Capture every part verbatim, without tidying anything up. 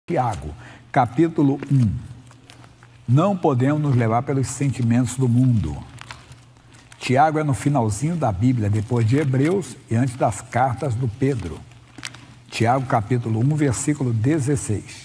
Tiago, capítulo um. Não podemos nos levar pelos sentimentos do mundo. Tiago é no finalzinho da Bíblia, depois de Hebreus e antes das cartas do Pedro. Tiago, capítulo um, versículo dezesseis.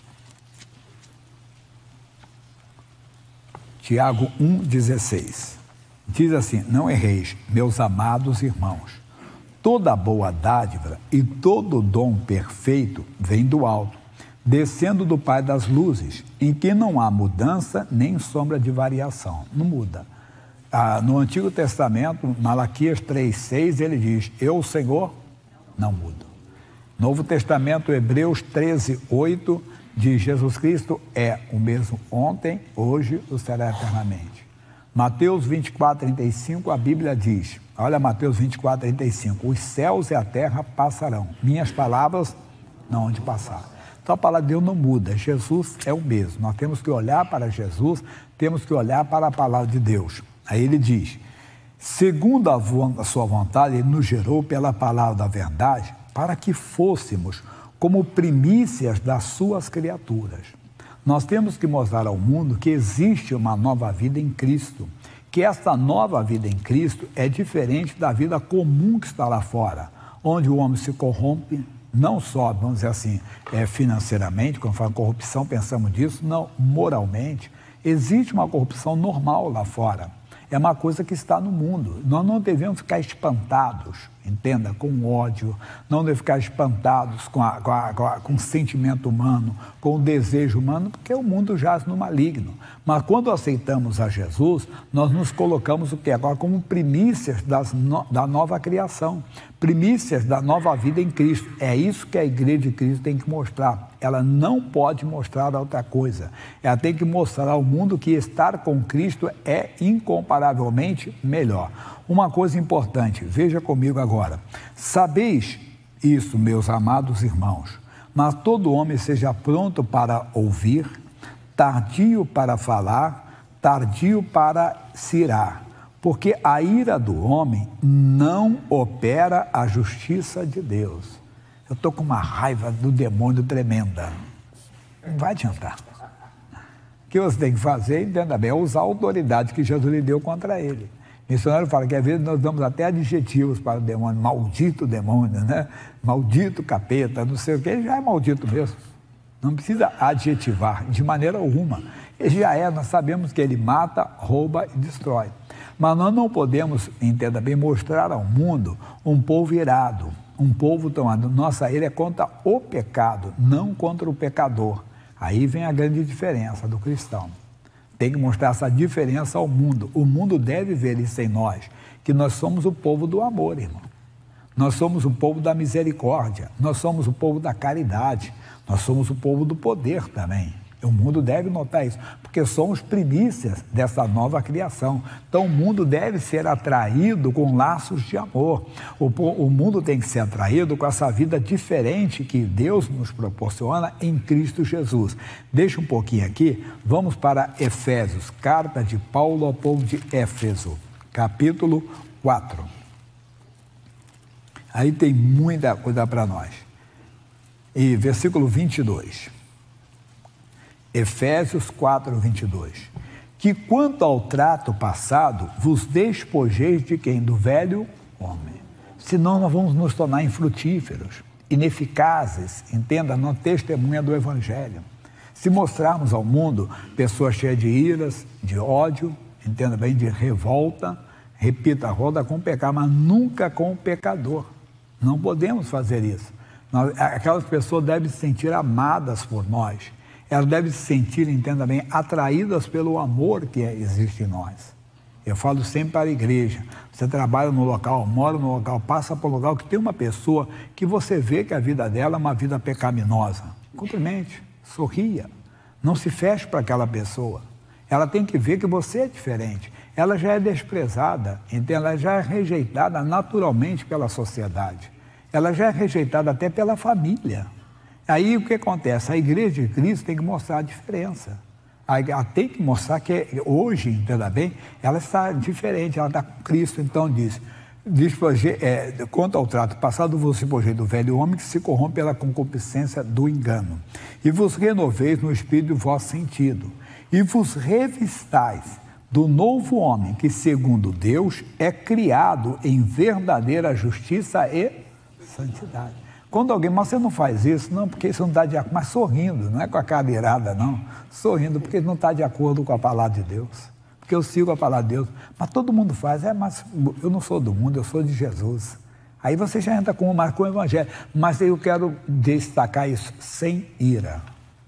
Tiago um, dezesseis. Diz assim: não erreis, meus amados irmãos. Toda boa dádiva e todo dom perfeito vem do alto, descendo do Pai das luzes, em que não há mudança nem sombra de variação. Não muda. Ah, no Antigo Testamento, Malaquias três, seis, ele diz: eu, o Senhor, não mudo. Novo Testamento, Hebreus treze, oito, diz: Jesus Cristo é o mesmo ontem, hoje, o será eternamente. Mateus vinte e quatro, trinta e cinco, a Bíblia diz, olha Mateus vinte e quatro, trinta e cinco, os céus e a terra passarão, minhas palavras não hão de passar. Então a palavra de Deus não muda, Jesus é o mesmo. Nós temos que olhar para Jesus, temos que olhar para a palavra de Deus. Aí ele diz: segundo a, a sua vontade, ele nos gerou pela palavra da verdade, para que fôssemos como primícias das suas criaturas. Nós temos que mostrar ao mundo que existe uma nova vida em Cristo, que essa nova vida em Cristo é diferente da vida comum que está lá fora, onde o homem se corrompe, não só, vamos dizer assim, é, financeiramente, quando fala corrupção, pensamos disso, não, moralmente. Existe uma corrupção normal lá fora. É uma coisa que está no mundo. Nós não devemos ficar espantados, entenda, com ódio, não devemos ficar espantados com, a, com, a, com, a, com o sentimento humano, com o desejo humano, porque o mundo jaz no maligno. Mas quando aceitamos a Jesus, nós nos colocamos o que agora como primícias das no, da nova criação, primícias da nova vida em Cristo. É isso que a Igreja de Cristo tem que mostrar. Ela não pode mostrar outra coisa. Ela tem que mostrar ao mundo que estar com Cristo é incomparavelmente melhor. Uma coisa importante, veja comigo agora. Sabeis isso, meus amados irmãos, mas todo homem seja pronto para ouvir, tardio para falar, tardio para se irar, porque a ira do homem não opera a justiça de Deus. Eu estou com uma raiva do demônio tremenda. Não vai adiantar. O que você tem que fazer, entenda bem, é usar a autoridade que Jesus lhe deu contra ele. O missionário fala que às vezes nós damos até adjetivos para o demônio, maldito demônio, né? Maldito capeta, não sei o que, ele já é maldito mesmo. Não precisa adjetivar de maneira alguma. Ele já é, nós sabemos que ele mata, rouba e destrói. Mas nós não podemos, entenda bem, mostrar ao mundo um povo irado, um povo tomado. Nossa ira é contra o pecado, não contra o pecador. Aí vem a grande diferença do cristão. Tem que mostrar essa diferença ao mundo. O mundo deve ver isso em nós, que nós somos o povo do amor, irmão. Nós somos o povo da misericórdia, nós somos o povo da caridade, nós somos o povo do poder também. O mundo deve notar isso, porque somos primícias dessa nova criação. Então o mundo deve ser atraído com laços de amor. O, o mundo tem que ser atraído com essa vida diferente que Deus nos proporciona em Cristo Jesus. Deixa um pouquinho aqui, vamos para Efésios, carta de Paulo ao povo de Éfeso, capítulo quatro. Aí tem muita coisa para nós. E versículo vinte e dois. Efésios quatro, vinte e dois. Que quanto ao trato passado, vos despojeis de quem? Do velho homem. Senão nós vamos nos tornar infrutíferos, ineficazes, entenda, não testemunha do Evangelho. Se mostrarmos ao mundo pessoas cheias de iras, de ódio, entenda bem, de revolta, repita, roda com o pecado, mas nunca com o pecador. Não podemos fazer isso. Nós, aquelas pessoas devem se sentir amadas por nós. Elas devem se sentir, entenda bem, atraídas pelo amor que existe em nós. Eu falo sempre para a igreja. Você trabalha no local, mora no local, passa por um local que tem uma pessoa que você vê que a vida dela é uma vida pecaminosa. Cumprimente, sorria. Não se feche para aquela pessoa. Ela tem que ver que você é diferente. Ela já é desprezada, então ela já é rejeitada naturalmente pela sociedade. Ela já é rejeitada até pela família. Aí o que acontece? A Igreja de Cristo tem que mostrar a diferença. Ela tem que mostrar que hoje, entenda bem, ela está diferente, ela está com Cristo. Então diz, Despoje, é, quanto ao trato passado, vos despojei do velho homem que se corrompe pela concupiscência do engano, e vos renoveis no espírito do vosso sentido, e vos revistais do novo homem que, segundo Deus, é criado em verdadeira justiça e santidade. Quando alguém, mas você não faz isso, não, porque isso não está de acordo, mas sorrindo, não é com a cara irada, não, sorrindo, porque não está de acordo com a palavra de Deus. Porque eu sigo a palavra de Deus, mas todo mundo faz, é, mas eu não sou do mundo, eu sou de Jesus. Aí você já entra com, com o evangelho, mas eu quero destacar isso, sem ira,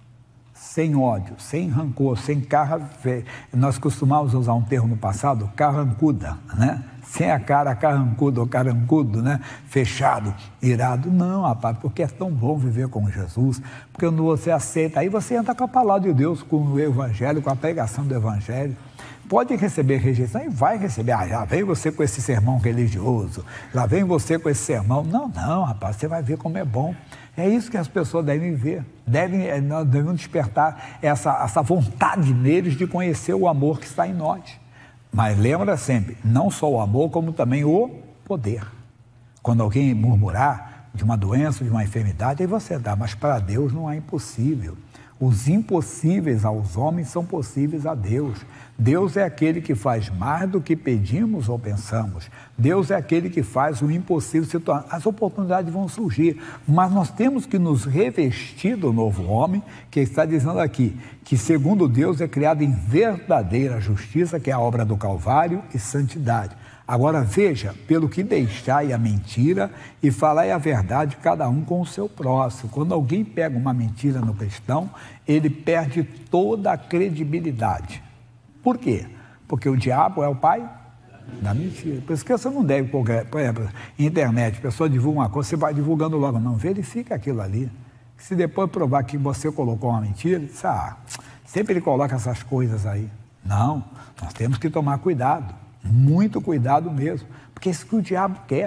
sem ódio, sem rancor, sem carra, nós costumávamos usar um termo no passado, carrancuda, né? Sem a cara carrancuda ou carancudo, né? Fechado, irado. Não, rapaz, porque é tão bom viver com Jesus, porque quando você aceita, aí você entra com a palavra de Deus, com o evangelho, com a pregação do evangelho. Pode receber rejeição e vai receber. Ah, já vem você com esse sermão religioso, lá vem você com esse sermão. Não, não, rapaz, você vai ver como é bom. É isso que as pessoas devem ver. Devem, nós devemos despertar essa, essa vontade neles de conhecer o amor que está em nós. Mas lembra sempre, não só o amor, como também o poder. Quando alguém murmurar de uma doença, de uma enfermidade, aí você dá, mas para Deus não é impossível. Os impossíveis aos homens são possíveis a Deus. Deus é aquele que faz mais do que pedimos ou pensamos. Deus é aquele que faz o impossível se tornar. As oportunidades vão surgir, mas nós temos que nos revestir do novo homem, que está dizendo aqui, que segundo Deus é criado em verdadeira justiça, que é a obra do Calvário, e santidade. Agora veja, pelo que deixai a mentira e falai a verdade, cada um com o seu próximo. Quando alguém pega uma mentira no cristão, ele perde toda a credibilidade. Por quê? Porque o diabo é o pai da mentira. Por isso que você não deve, por exemplo, internet, a pessoa divulga uma coisa, você vai divulgando logo. Não, verifica aquilo ali. Se depois provar que você colocou uma mentira, diz, ah, sempre ele coloca essas coisas aí. Não, nós temos que tomar cuidado. Muito cuidado mesmo, porque é isso que o diabo quer.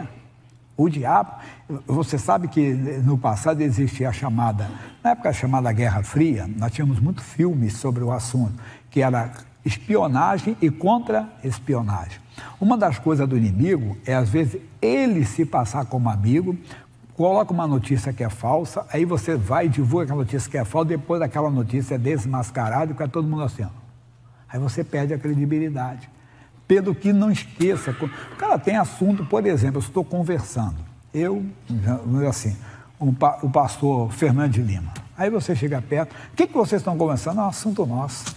O diabo, você sabe que no passado existia a chamada, na época chamada Guerra Fria, nós tínhamos muitos filmes sobre o assunto, que era espionagem e contra-espionagem. Uma das coisas do inimigo é, às vezes, ele se passar como amigo, coloca uma notícia que é falsa, aí você vai e divulga aquela notícia que é falsa, depois daquela notícia é desmascarada e fica todo mundo assim. Aí você perde a credibilidade. Pelo que não esqueça, o cara tem assunto, por exemplo, eu estou conversando, eu, assim, o, o pastor Fernando de Lima, aí você chega perto, o que, que vocês estão conversando? É um assunto nosso.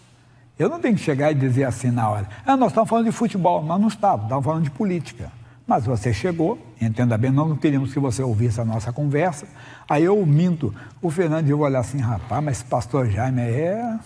Eu não tenho que chegar e dizer assim na hora, ah, nós estamos falando de futebol, mas não estávamos, estávamos falando de política. Mas você chegou, entenda bem, nós não queríamos que você ouvisse a nossa conversa, aí eu minto, o Fernando ia olhar assim, rapaz, mas esse pastor Jaime é...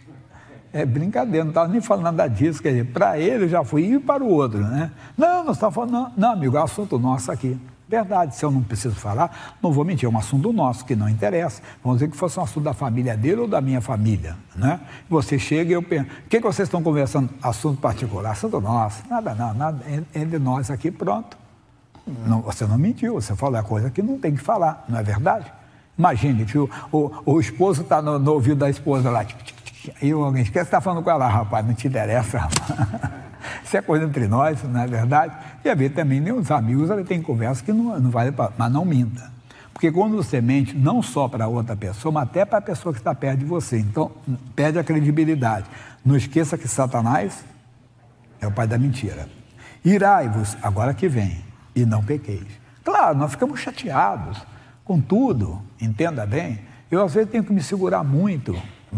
É brincadeira, não estava nem falando nada disso, quer dizer, para ele eu já fui e para o outro, né? Não, nós estamos falando, não, não, amigo, é um assunto nosso aqui. Verdade, se eu não preciso falar, não vou mentir, é um assunto nosso, que não interessa. Vamos dizer que fosse um assunto da família dele ou da minha família, né? Você chega e eu penso, o que, que vocês estão conversando? Assunto particular, assunto nosso, nada, não, nada, entre nós aqui, pronto. Não, você não mentiu, você falou a coisa que não tem que falar, não é verdade? Imagine que o, o, o esposo está no, no ouvido da esposa lá, tipo, e alguém esquece, está falando com ela, rapaz, não te interessa, rapaz. Isso é coisa entre nós, não é verdade? E a ver também, nem os amigos, ela tem conversa que não, não vale para, mas não minta. Porque quando você mente, não só para outra pessoa, mas até para a pessoa que está perto de você. Então, perde a credibilidade. Não esqueça que Satanás é o pai da mentira. Irai-vos, agora que vem, e não pequeis. Claro, nós ficamos chateados com tudo, entenda bem. Eu, às vezes, tenho que me segurar muito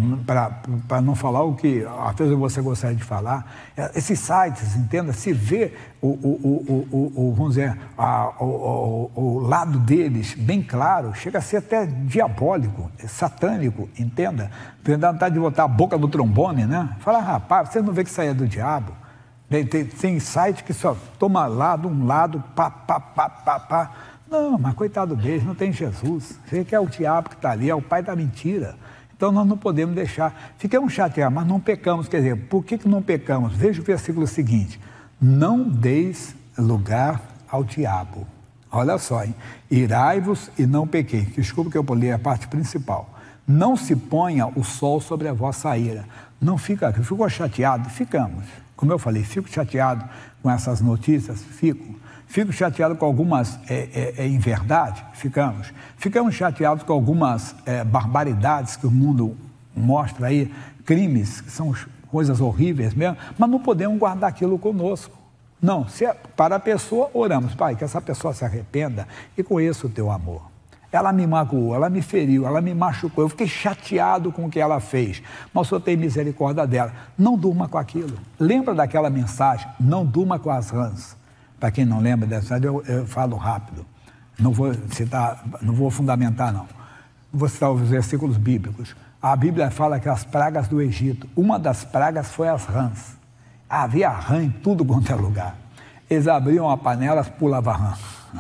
para não falar o que às vezes você gostaria de falar. Esses sites, entenda, se vê o, o, o, o, o vamos dizer, a, o, o, o lado deles bem claro, chega a ser até diabólico, satânico, entenda. Dá vontade de botar a boca no trombone, né? Fala, rapaz, você não vê que isso aí é do diabo? Tem, tem, tem site que só toma lado, um lado, pá, pá, pá, pá, pá. Não, mas coitado deles, não tem Jesus. Você que é o diabo que está ali, é o pai da mentira. Então, nós não podemos deixar, ficamos chateados, mas não pecamos. Quer dizer, por que, que não pecamos? Veja o versículo seguinte, não deis lugar ao diabo. Olha só, hein? Irai-vos e não pequeis. Desculpa que eu pulei a parte principal. Não se ponha o sol sobre a vossa ira. Não fica, ficou chateado? Ficamos. Como eu falei, fico chateado com essas notícias? Fico. Fico chateado com algumas é, é, é, inverdades, ficamos. Ficamos chateados com algumas é, barbaridades que o mundo mostra aí, crimes, que são coisas horríveis mesmo, mas não podemos guardar aquilo conosco. Não, se é, para a pessoa, oramos, Pai, que essa pessoa se arrependa e conheça o teu amor. Ela me magoou, ela me feriu, ela me machucou, eu fiquei chateado com o que ela fez, mas o Senhor tem misericórdia dela. Não durma com aquilo. Lembra daquela mensagem, não durma com as rãs. Para quem não lembra dessa, eu, eu falo rápido, não vou citar, não vou fundamentar não. Vou citar os versículos bíblicos. A Bíblia fala que as pragas do Egito, uma das pragas foi as rãs. Havia rã em tudo quanto é lugar. Eles abriam a panela, pulava rã.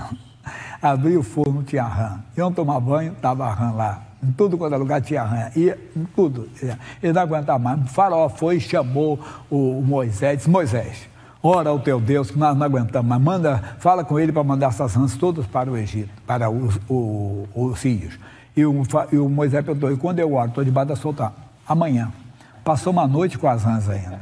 Abriu o forno, tinha rã. Iam tomar banho, estava rã lá. Em tudo quanto é lugar tinha rã. Ia em tudo. Ele não aguentava mais. O faraó foi e chamou o Moisés. Disse, Moisés, ora ao teu Deus, que nós não aguentamos, mas manda, fala com ele para mandar essas rãs todas para o Egito, para os, o, os sírios. E o, e o Moisés perguntou, e quando eu oro, estou debaixo da solta, amanhã. Passou uma noite com as rãs ainda.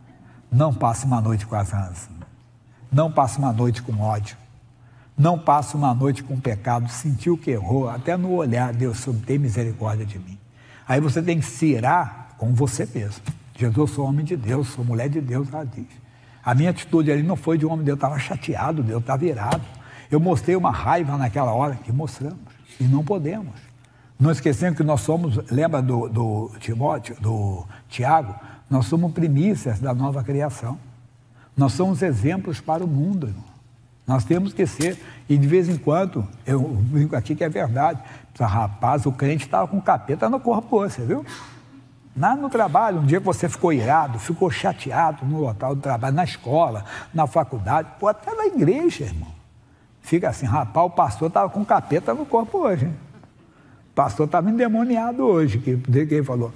Não passe uma noite com as rãs. Não passe uma noite com ódio. Não passe uma noite com pecado. Sentiu que errou, até no olhar, Deus tem misericórdia de mim. Aí você tem que se irar com você mesmo. Jesus, eu sou homem de Deus, sou mulher de Deus, ela diz. A minha atitude ali não foi de um homem de Deus, eu estava chateado, Deus estava irado. Eu mostrei uma raiva naquela hora que mostramos. E não podemos. Não esquecendo que nós somos, lembra do, do Timóteo, do Tiago, nós somos primícias da nova criação. Nós somos exemplos para o mundo, irmão. Nós temos que ser, e de vez em quando, eu brinco aqui que é verdade, rapaz, o crente estava com capeta no corpo, você viu? Lá no trabalho, um dia que você ficou irado, ficou chateado no local do trabalho, na escola, na faculdade, pô, até na igreja, irmão. Fica assim, rapaz, o pastor estava com capeta no corpo hoje, hein? O pastor estava endemoniado hoje, que quem falou.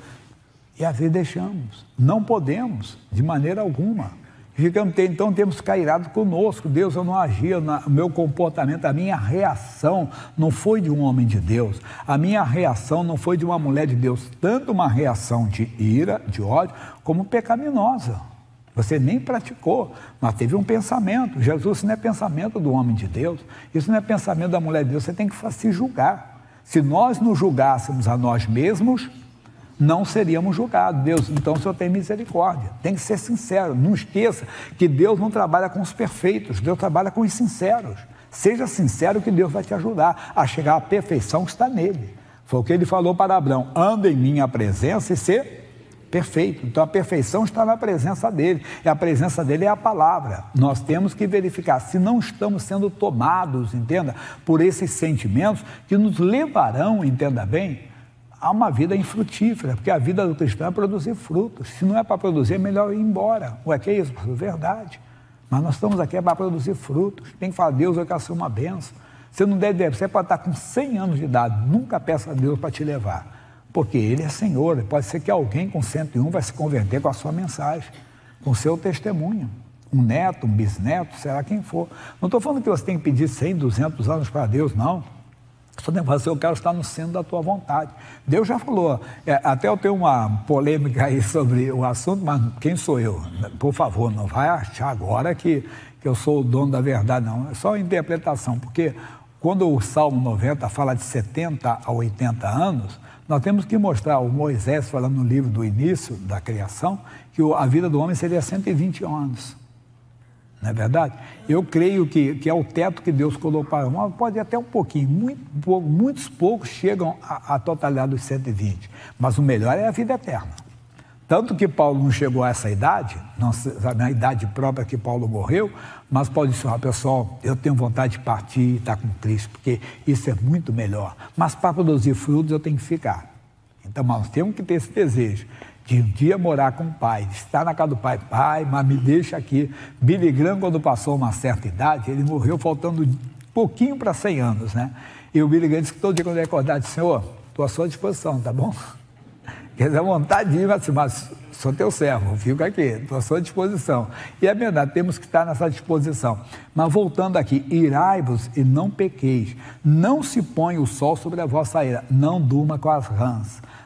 E às vezes deixamos, não podemos, de maneira alguma. Ficamos, então temos que ficar irados conosco. Deus, eu não agia, o meu comportamento, a minha reação não foi de um homem de Deus, a minha reação não foi de uma mulher de Deus, tanto uma reação de ira, de ódio, como pecaminosa. Você nem praticou, mas teve um pensamento. Jesus, isso não é pensamento do homem de Deus, isso não é pensamento da mulher de Deus, você tem que se julgar. Se nós nos julgássemos a nós mesmos, não seríamos julgados. Deus, então o Senhor tem misericórdia. Tem que ser sincero. Não esqueça que Deus não trabalha com os perfeitos, Deus trabalha com os sinceros. Seja sincero que Deus vai te ajudar a chegar à perfeição que está nele. Foi o que ele falou para Abraão, anda em minha presença e ser perfeito. Então a perfeição está na presença dele, e a presença dele é a palavra. Nós temos que verificar se não estamos sendo tomados, entenda, por esses sentimentos que nos levarão, entenda bem, a uma vida infrutífera, porque a vida do cristão é produzir frutos. Se não é para produzir, é melhor ir embora. Ué, que é isso? Verdade. Mas nós estamos aqui para produzir frutos. Tem que falar, Deus, eu quero ser uma bênção. Você não deve, você pode estar com cem anos de idade, nunca peça a Deus para te levar. Porque Ele é Senhor, pode ser que alguém com cento e um vai se converter com a sua mensagem, com o seu testemunho, um neto, um bisneto, será quem for. Não estou falando que você tem que pedir cem, duzentos anos para Deus, não. Só tem que falar assim, eu quero estar no centro da tua vontade. Deus já falou, é, até eu tenho uma polêmica aí sobre o assunto, mas quem sou eu? Por favor, não vai achar agora que, que eu sou o dono da verdade, não. É só interpretação, porque quando o Salmo noventa fala de setenta a oitenta anos, nós temos que mostrar, o Moisés falando no livro do início da criação, que a vida do homem seria cento e vinte anos. Não é verdade? Eu creio que, que é o teto que Deus colocou para o homem, pode ir até um pouquinho, muito, pouco, muitos poucos chegam à, à totalidade dos cento e vinte, mas o melhor é a vida eterna. Tanto que Paulo não chegou a essa idade, não, na idade própria que Paulo morreu, mas Paulo disse, ah, pessoal, eu tenho vontade de partir e estar com Cristo, porque isso é muito melhor. Mas para produzir frutos eu tenho que ficar. Então nós temos que ter esse desejo de um dia morar com o pai, de estar na casa do pai, pai, mas me deixa aqui. Billy Graham, quando passou uma certa idade, ele morreu faltando pouquinho para cem anos, né? E o Billy Graham disse que todo dia quando ele acordar, disse, Senhor, estou à sua disposição, tá bom? Quer dizer, vontade de ir, mas, mas sou teu servo, fico aqui, estou à sua disposição. E é verdade, temos que estar nessa disposição. Mas voltando aqui, irai-vos e não pequeis, não se põe o sol sobre a vossa ira, não durma com as rãs.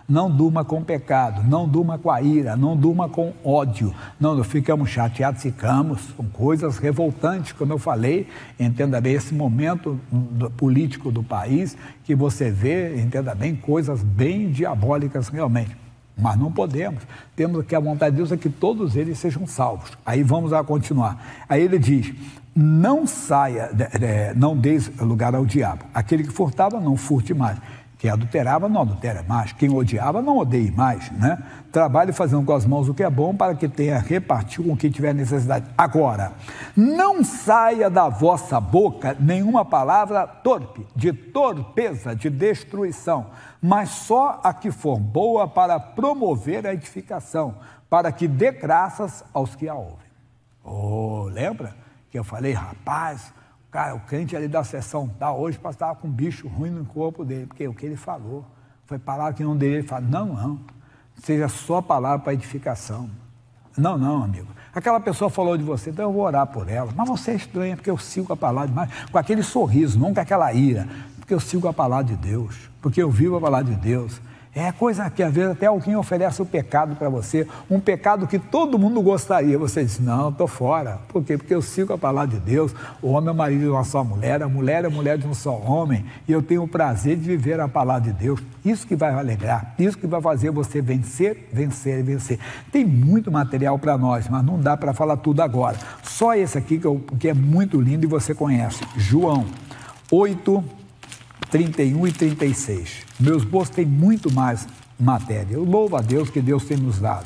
Não durma com pecado, não durma com a ira, não durma com ódio. Não, não ficamos chateados, ficamos. São coisas revoltantes, como eu falei. Entenda bem, esse momento do, político do país, que você vê, entenda bem, coisas bem diabólicas realmente. Mas não podemos. Temos que a vontade de Deus é que todos eles sejam salvos. Aí vamos lá continuar. Aí ele diz, não saia, não deis lugar ao diabo. Aquele que furtava, não furte mais. Quem adulterava, não adultere mais. Quem odiava, não odeie mais, né? Trabalhe fazendo com as mãos o que é bom para que tenha repartir com quem tiver necessidade. Agora, não saia da vossa boca nenhuma palavra torpe, de torpeza, de destruição, mas só a que for boa para promover a edificação, para que dê graças aos que a ouvem. Oh, lembra que eu falei, rapaz... Cara, o crente ali da sessão tal, hoje estava com um bicho ruim no corpo dele, porque o que ele falou foi palavra que não deveria. Ele falou, não, não, seja só palavra para edificação. Não, não, amigo. Aquela pessoa falou de você, então eu vou orar por ela. Mas você é estranho, porque eu sigo a palavra demais, com aquele sorriso, não com aquela ira, porque eu sigo a palavra de Deus, porque eu vivo a palavra de Deus. É coisa que às vezes até alguém oferece o pecado para você, um pecado que todo mundo gostaria. Você diz, não, estou fora. Por quê? Porque eu sigo a palavra de Deus. O homem é o marido de uma só mulher, a mulher é a mulher de um só homem. E eu tenho o prazer de viver a palavra de Deus. Isso que vai alegrar, isso que vai fazer você vencer, vencer e vencer. Tem muito material para nós, mas não dá para falar tudo agora. Só esse aqui que, eu, que é muito lindo e você conhece. João oito, trinta e um e trinta e seis. Meus bolsos têm muito mais matéria. Eu louvo a Deus que Deus tem nos dado.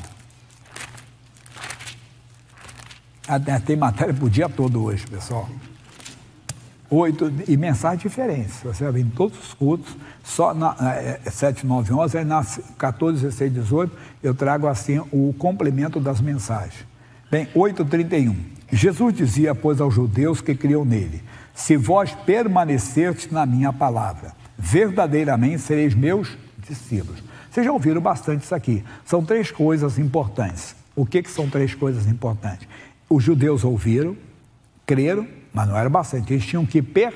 Até tem matéria para o dia todo hoje, pessoal. Oito, e mensagens diferentes. Você vai ver em todos os cultos, só na é, sete, nove, onze, aí nas quatorze, dezesseis, dezoito, eu trago assim o complemento das mensagens. Bem, oito, trinta e um. Jesus dizia, pois, aos judeus que criam nele, se vós permanecerdes na minha palavra, verdadeiramente sereis meus discípulos. Vocês já ouviram bastante isso aqui. São três coisas importantes. O que, que são três coisas importantes? Os judeus ouviram, creram, mas não era bastante. Eles tinham que per...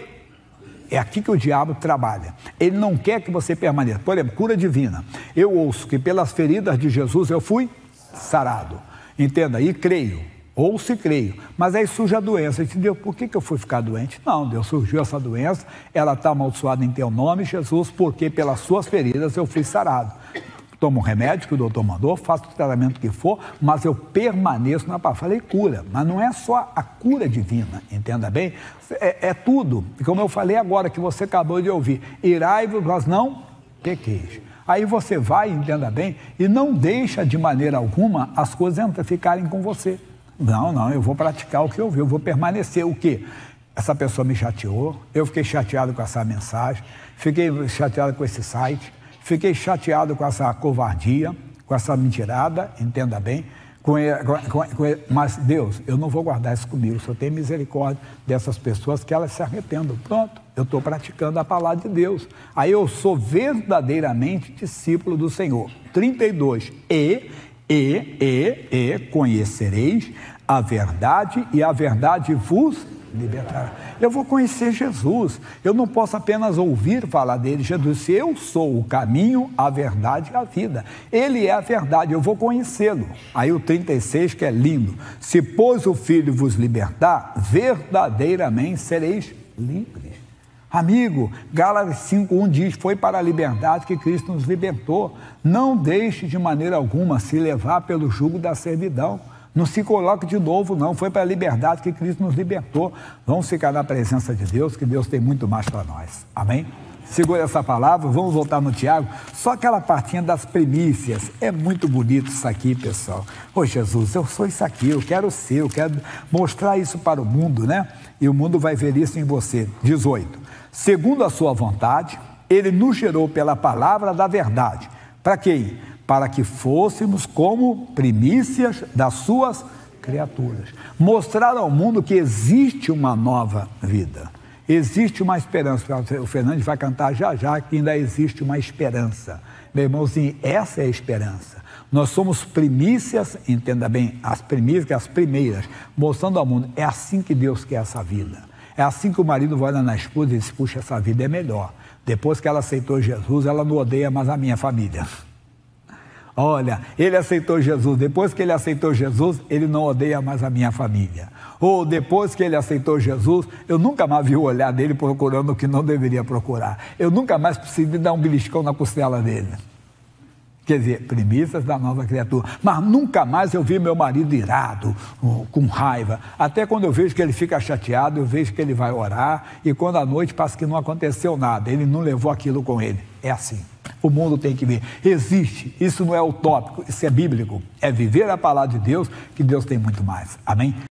É aqui que o diabo trabalha. Ele não quer que você permaneça. Por exemplo, cura divina. Eu ouço que pelas feridas de Jesus eu fui sarado. Entenda, e creio. Ou se creio, mas aí surge a doença. Entendeu? Por que, que eu fui ficar doente? Não, Deus surgiu essa doença, ela está amaldiçoada em teu nome, Jesus, porque pelas suas feridas eu fui sarado. Tomo um remédio que o doutor mandou, faço o tratamento que for, mas eu permaneço na palavra. Falei cura, mas não é só a cura divina, entenda bem? É, é tudo, como eu falei agora, que você acabou de ouvir. Irai-vos, mas não pequeis. Aí você vai, entenda bem, e não deixa de maneira alguma as coisas ficarem com você. Não, não, eu vou praticar o que eu vi, eu vou permanecer. O quê? Essa pessoa me chateou, eu fiquei chateado com essa mensagem, fiquei chateado com esse site, fiquei chateado com essa covardia, com essa mentirada, entenda bem, com, com, com, mas Deus, eu não vou guardar isso comigo, só tenho misericórdia dessas pessoas que elas se arrependam. Pronto, eu estou praticando a palavra de Deus. Aí eu sou verdadeiramente discípulo do Senhor. trinta e dois. E... E, e, e conhecereis a verdade e a verdade vos libertará. Eu vou conhecer Jesus, eu não posso apenas ouvir falar dele. Jesus disse, eu sou o caminho, a verdade e a vida. Ele é a verdade, eu vou conhecê-lo. Aí o trinta e seis, que é lindo. Se, pois, o Filho vos libertar, verdadeiramente sereis livres. Amigo, Gálatas cinco, um diz, foi para a liberdade que Cristo nos libertou. Não deixe de maneira alguma se levar pelo jugo da servidão. Não se coloque de novo, não. Foi para a liberdade que Cristo nos libertou. Vamos ficar na presença de Deus, que Deus tem muito mais para nós. Amém? Segura essa palavra, vamos voltar no Tiago. Só aquela partinha das primícias. É muito bonito isso aqui, pessoal. Ô Jesus, eu sou isso aqui, eu quero ser, eu quero mostrar isso para o mundo, né? E o mundo vai ver isso em você. dezoito. Segundo a sua vontade, ele nos gerou pela palavra da verdade. Para quê? Para que fôssemos como primícias das suas criaturas. Mostrar ao mundo que existe uma nova vida. Existe uma esperança. O Fernandes vai cantar já já que ainda existe uma esperança. Meu irmãozinho, essa é a esperança. Nós somos primícias, entenda bem, as primícias, as primeiras, mostrando ao mundo. É assim que Deus quer essa vida. É assim que o marido vai lá na esposa e diz, puxa, essa vida é melhor. Depois que ela aceitou Jesus, ela não odeia mais a minha família. Olha, ele aceitou Jesus, depois que ele aceitou Jesus, ele não odeia mais a minha família. Ou depois que ele aceitou Jesus, eu nunca mais vi o olhar dele procurando o que não deveria procurar. Eu nunca mais precisei dar um beliscão na costela dele. Quer dizer, premissas da nova criatura. Mas nunca mais eu vi meu marido irado, com raiva. Até quando eu vejo que ele fica chateado, eu vejo que ele vai orar, e quando à noite passa que não aconteceu nada, ele não levou aquilo com ele. É assim. O mundo tem que ver. Existe. Isso não é utópico, isso é bíblico. É viver a palavra de Deus, que Deus tem muito mais. Amém?